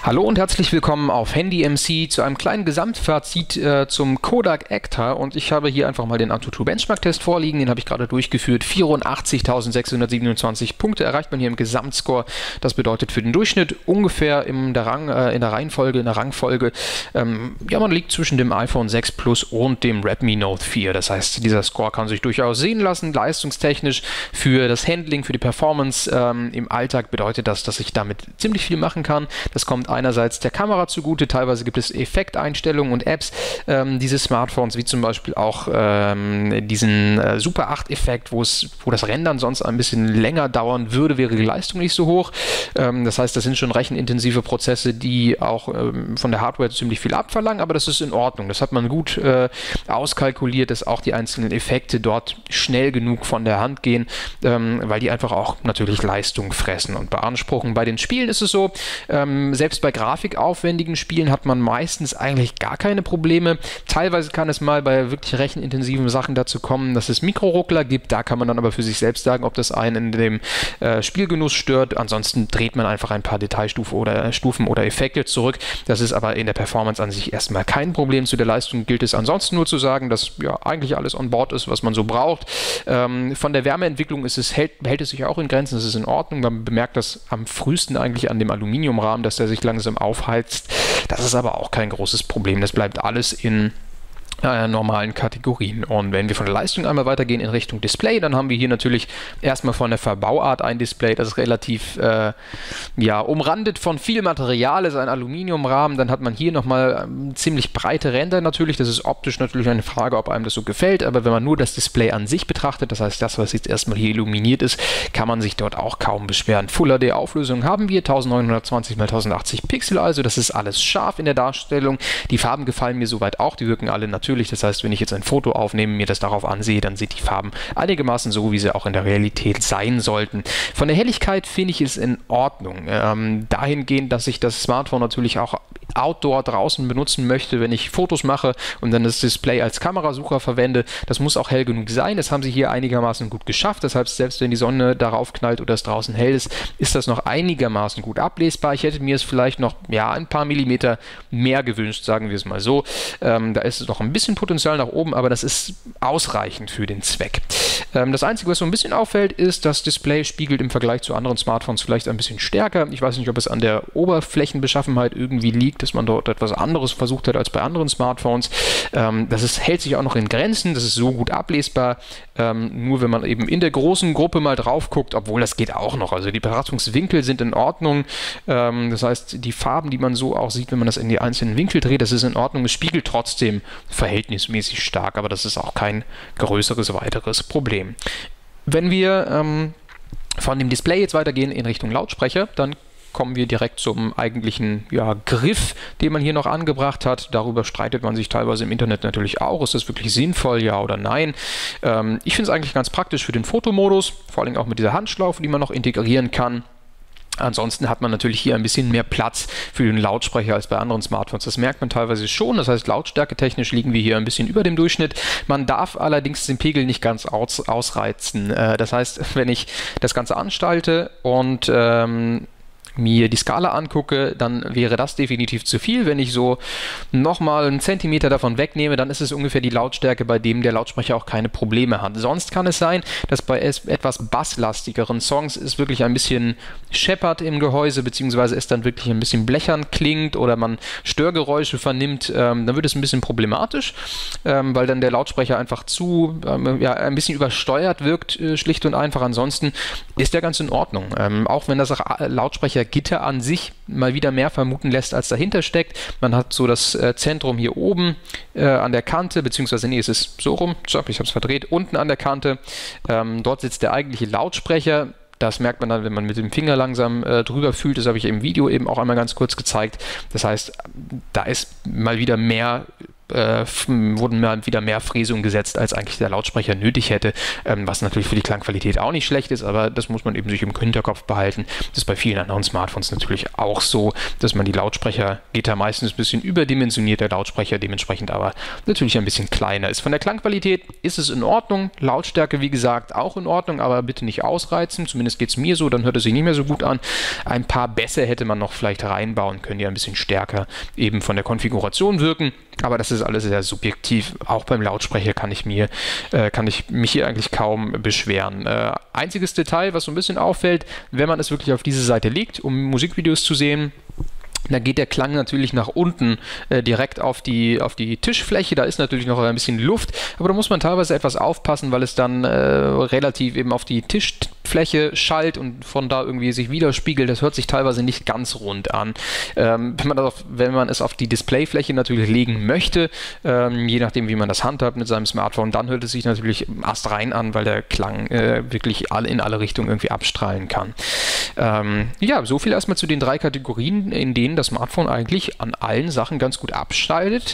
Hallo und herzlich willkommen auf Handy MC zu einem kleinen Gesamtfazit zum Kodak Ektar, und ich habe hier einfach mal den AnTuTu Benchmark-Test vorliegen, den habe ich gerade durchgeführt. 84.627 Punkte erreicht man hier im Gesamtscore. Das bedeutet für den Durchschnitt ungefähr in der Rangfolge, ja, man liegt zwischen dem iPhone 6 Plus und dem Redmi Note 4. Das heißt, dieser Score kann sich durchaus sehen lassen, leistungstechnisch. Für das Handling, für die Performance im Alltag bedeutet das, dass ich damit ziemlich viel machen kann. Das kommt einerseits der Kamera zugute, teilweise gibt es Effekteinstellungen und Apps dieses Smartphones, wie zum Beispiel auch diesen Super 8-Effekt, wo das Rendern sonst ein bisschen länger dauern würde, wäre die Leistung nicht so hoch. Das heißt, das sind schon rechenintensive Prozesse, die auch von der Hardware ziemlich viel abverlangen, aber das ist in Ordnung. Das hat man gut auskalkuliert, dass auch die einzelnen Effekte dort schnell genug von der Hand gehen, weil die einfach auch natürlich Leistung fressen und beanspruchen. Bei den Spielen ist es so, selbst bei grafikaufwendigen Spielen hat man meistens eigentlich gar keine Probleme. Teilweise kann es mal bei wirklich rechenintensiven Sachen dazu kommen, dass es Mikroruckler gibt. Da kann man dann aber für sich selbst sagen, ob das einen in dem Spielgenuss stört. Ansonsten dreht man einfach ein paar Detailstufen oder Effekte zurück. Das ist aber in der Performance an sich erstmal kein Problem. Zu der Leistung gilt es ansonsten nur zu sagen, dass ja eigentlich alles on board ist, was man so braucht. Von der Wärmeentwicklung hält es sich auch in Grenzen. Das ist in Ordnung. Man bemerkt das am frühesten eigentlich an dem Aluminiumrahmen, dass der sich langsam aufheizt. Das ist aber auch kein großes Problem. Das bleibt alles in normalen Kategorien. Und wenn wir von der Leistung einmal weitergehen in Richtung Display, dann haben wir hier natürlich erstmal von der Verbauart ein Display, das ist relativ umrandet von viel Material, ist ein Aluminiumrahmen. Dann hat man hier nochmal ziemlich breite Ränder natürlich. Das ist optisch natürlich eine Frage, ob einem das so gefällt, aber wenn man nur das Display an sich betrachtet, das heißt das, was jetzt erstmal hier illuminiert ist, kann man sich dort auch kaum beschweren. Full HD Auflösung haben wir, 1920 x 1080 Pixel, also das ist alles scharf in der Darstellung. Die Farben gefallen mir soweit auch, die wirken alle natürlich. Das heißt, wenn ich jetzt ein Foto aufnehme, mir das darauf ansehe, dann sind die Farben einigermaßen so, wie sie auch in der Realität sein sollten. Von der Helligkeit finde ich es in Ordnung. Dahingehend, dass ich das Smartphone natürlich auch outdoor draußen benutzen möchte, wenn ich Fotos mache und dann das Display als Kamerasucher verwende. Das muss auch hell genug sein. Das haben sie hier einigermaßen gut geschafft. Deshalb, selbst wenn die Sonne darauf knallt oder es draußen hell ist, ist das noch einigermaßen gut ablesbar. Ich hätte mir es vielleicht noch ein paar Millimeter mehr gewünscht, sagen wir es mal so. Da ist es noch ein bisschen Potenzial nach oben, aber das ist ausreichend für den Zweck. Das Einzige, was so ein bisschen auffällt, ist, das Display spiegelt im Vergleich zu anderen Smartphones vielleicht ein bisschen stärker. Ich weiß nicht, ob es an der Oberflächenbeschaffenheit irgendwie liegt, dass man dort etwas anderes versucht hat als bei anderen Smartphones. Hält sich auch noch in Grenzen, das ist so gut ablesbar. Nur wenn man eben in der großen Gruppe mal drauf guckt, obwohl das geht auch noch. Also die Betrachtungswinkel sind in Ordnung. Das heißt, die Farben, die man so auch sieht, wenn man das in die einzelnen Winkel dreht, das ist in Ordnung. Es spiegelt trotzdem verhältnismäßig stark, aber das ist auch kein größeres weiteres Problem. Wenn wir von dem Display jetzt weitergehen in Richtung Lautsprecher, dann kommen wir direkt zum eigentlichen Griff, den man hier noch angebracht hat. Darüber streitet man sich teilweise im Internet natürlich auch. Ist das wirklich sinnvoll, ja oder nein? Ich finde es eigentlich ganz praktisch für den Fotomodus, vor allem auch mit dieser Handschlaufe, die man noch integrieren kann. Ansonsten hat man natürlich hier ein bisschen mehr Platz für den Lautsprecher als bei anderen Smartphones. Das merkt man teilweise schon. Das heißt, lautstärketechnisch liegen wir hier ein bisschen über dem Durchschnitt. Man darf allerdings den Pegel nicht ganz ausreizen. Das heißt, wenn ich das Ganze anstalte und mir die Skala angucke, dann wäre das definitiv zu viel. Wenn ich so nochmal einen Zentimeter davon wegnehme, dann ist es ungefähr die Lautstärke, bei dem der Lautsprecher auch keine Probleme hat. Sonst kann es sein, dass bei etwas basslastigeren Songs es wirklich ein bisschen scheppert im Gehäuse, beziehungsweise es dann wirklich ein bisschen blechern klingt oder man Störgeräusche vernimmt, dann wird es ein bisschen problematisch, weil dann der Lautsprecher einfach ein bisschen übersteuert wirkt, schlicht und einfach. Ansonsten ist der ganz in Ordnung. Auch wenn das Lautsprechergitter an sich mal wieder mehr vermuten lässt, als dahinter steckt. Man hat so das Zentrum hier oben an der Kante, beziehungsweise es ist so rum, ich habe es verdreht, unten an der Kante. Dort sitzt der eigentliche Lautsprecher. Das merkt man dann, wenn man mit dem Finger langsam drüber fühlt. Das habe ich im Video eben auch einmal ganz kurz gezeigt. Das heißt, da ist mal wieder mehr wurden mal wieder mehr Fräsungen gesetzt, als eigentlich der Lautsprecher nötig hätte, was natürlich für die Klangqualität auch nicht schlecht ist, aber das muss man eben sich im Hinterkopf behalten. Das ist bei vielen anderen Smartphones natürlich auch so, dass man die Lautsprecher, geht da meistens ein bisschen überdimensioniert, der Lautsprecher dementsprechend aber natürlich ein bisschen kleiner ist. Von der Klangqualität ist es in Ordnung, Lautstärke wie gesagt auch in Ordnung, aber bitte nicht ausreizen, zumindest geht es mir so, dann hört es sich nicht mehr so gut an. Ein paar Bässe hätte man noch vielleicht reinbauen können, die ein bisschen stärker eben von der Konfiguration wirken, aber das ist alles sehr subjektiv. Auch beim Lautsprecher kann ich mich hier eigentlich kaum beschweren. Einziges Detail, was so ein bisschen auffällt, wenn man es wirklich auf diese Seite legt, um Musikvideos zu sehen, da geht der Klang natürlich nach unten direkt auf die Tischfläche. Da ist natürlich noch ein bisschen Luft, aber da muss man teilweise etwas aufpassen, weil es dann relativ eben auf die Tischfläche schallt und von da irgendwie sich widerspiegelt. Das hört sich teilweise nicht ganz rund an. Wenn man es auf die Displayfläche natürlich legen möchte, je nachdem wie man das handhabt mit seinem Smartphone, dann hört es sich natürlich astrein an, weil der Klang wirklich in alle Richtungen irgendwie abstrahlen kann. Ja, so viel erstmal zu den 3 Kategorien, in denen das Smartphone eigentlich an allen Sachen ganz gut abschneidet.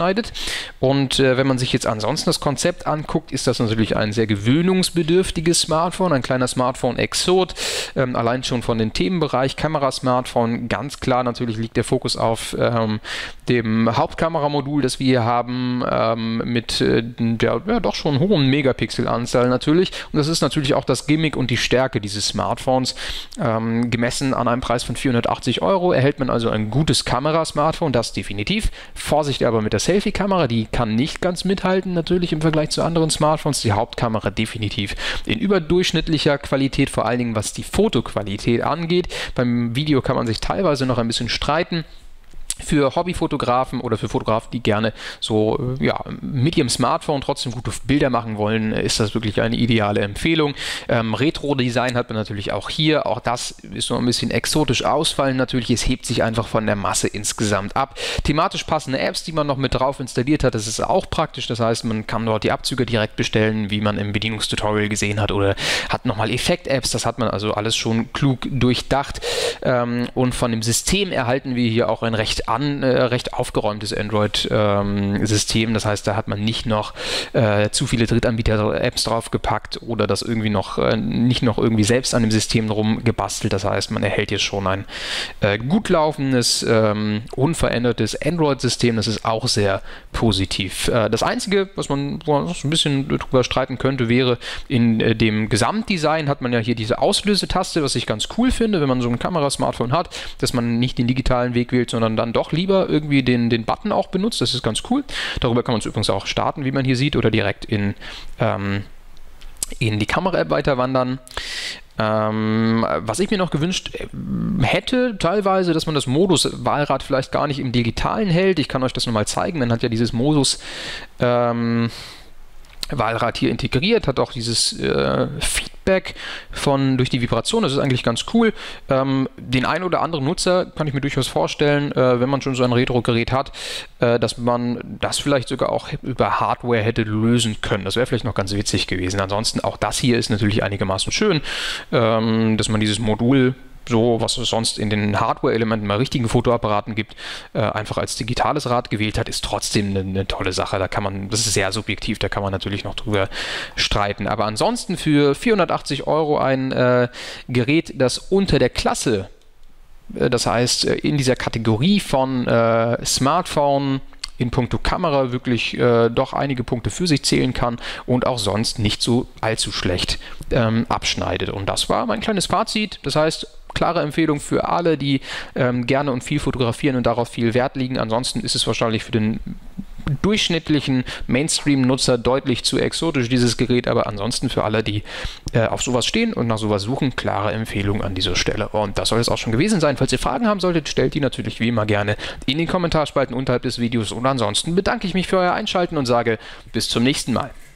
Und wenn man sich jetzt ansonsten das Konzept anguckt, ist das natürlich ein sehr gewöhnungsbedürftiges Smartphone, ein kleiner Smartphone-Exot, allein schon von dem Themenbereich Kamerasmartphone. Ganz klar natürlich liegt der Fokus auf dem Hauptkameramodul, das wir hier haben, mit der doch schon hohen Megapixelanzahl natürlich. Und das ist natürlich auch das Gimmick und die Stärke dieses Smartphones. Gemessen an einem Preis von 480 € erhält man also ein gutes Kamerasmartphone, das definitiv. Vorsicht aber mit der Selfie-Kamera, die kann nicht ganz mithalten, natürlich im Vergleich zu anderen Smartphones. Die Hauptkamera definitiv in überdurchschnittlicher Qualität, vor allen Dingen was die Fotoqualität angeht. Beim Video kann man sich teilweise noch ein bisschen streiten. Für Hobbyfotografen oder für Fotografen, die gerne so mit ihrem Smartphone trotzdem gute Bilder machen wollen, ist das wirklich eine ideale Empfehlung. Retro-Design hat man natürlich auch hier. Auch das ist so ein bisschen exotisch ausfallen. Natürlich, es hebt sich einfach von der Masse insgesamt ab. Thematisch passende Apps, die man noch mit drauf installiert hat, das ist auch praktisch. Das heißt, man kann dort die Abzüge direkt bestellen, wie man im Bedienungstutorial gesehen hat, oder hat nochmal Effekt-Apps. Das hat man also alles schon klug durchdacht. Und von dem System erhalten wir hier auch ein recht aufgeräumtes Android-System. Das heißt, da hat man nicht noch zu viele Drittanbieter-Apps draufgepackt oder das irgendwie nicht noch irgendwie selbst an dem System rumgebastelt. Das heißt, man erhält hier schon ein gut laufendes, unverändertes Android-System. Das ist auch sehr positiv. Das Einzige, wo man so ein bisschen drüber streiten könnte, wäre, in dem Gesamtdesign hat man ja hier diese Auslösetaste, was ich ganz cool finde, wenn man so ein Kamerasmartphone hat, dass man nicht den digitalen Weg wählt, sondern dann doch lieber irgendwie den Button auch benutzt. Das ist ganz cool. Darüber kann man es übrigens auch starten, wie man hier sieht, oder direkt in die Kamera-App weiter wandern. Was ich mir noch gewünscht hätte, teilweise, dass man das Modus-Wahlrad vielleicht gar nicht im Digitalen hält. Ich kann euch das nochmal zeigen. Man hat ja dieses Modus Wahlrad hier integriert, hat auch dieses Feedback durch die Vibration, das ist eigentlich ganz cool. Den einen oder anderen Nutzer kann ich mir durchaus vorstellen, wenn man schon so ein Retro-Gerät hat, dass man das vielleicht sogar auch über Hardware hätte lösen können. Das wäre vielleicht noch ganz witzig gewesen. Ansonsten auch das hier ist natürlich einigermaßen schön, dass man dieses Modul, so was es sonst in den Hardware-Elementen bei richtigen Fotoapparaten gibt, einfach als digitales Rad gewählt hat, ist trotzdem eine tolle Sache. Das ist sehr subjektiv, da kann man natürlich noch drüber streiten. Aber ansonsten für 480 € ein Gerät, das unter der Klasse, das heißt in dieser Kategorie von Smartphone in puncto Kamera wirklich doch einige Punkte für sich zählen kann und auch sonst nicht so allzu schlecht abschneidet. Und das war mein kleines Fazit. Das heißt, klare Empfehlung für alle, die gerne und viel fotografieren und darauf viel Wert legen. Ansonsten ist es wahrscheinlich für den durchschnittlichen Mainstream-Nutzer deutlich zu exotisch, dieses Gerät, aber ansonsten für alle, die auf sowas stehen und nach sowas suchen, klare Empfehlung an dieser Stelle. Und das soll es auch schon gewesen sein. Falls ihr Fragen haben solltet, stellt die natürlich wie immer gerne in den Kommentarspalten unterhalb des Videos. Und ansonsten bedanke ich mich für euer Einschalten und sage bis zum nächsten Mal.